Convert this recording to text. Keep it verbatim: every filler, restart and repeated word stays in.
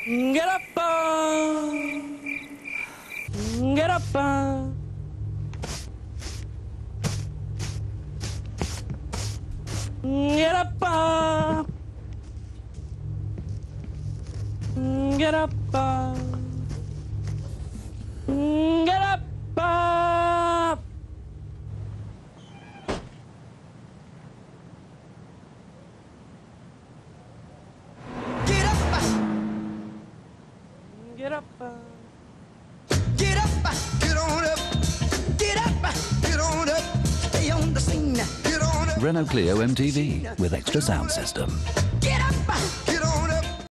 Get up, uh, get up, uh. Get up, uh. Get up, uh. Get up, uh. Get up, Get up, uh. get up, get on up, get up, get on up, stay on the scene, get on up. Renault Clio M T V with extra sound system.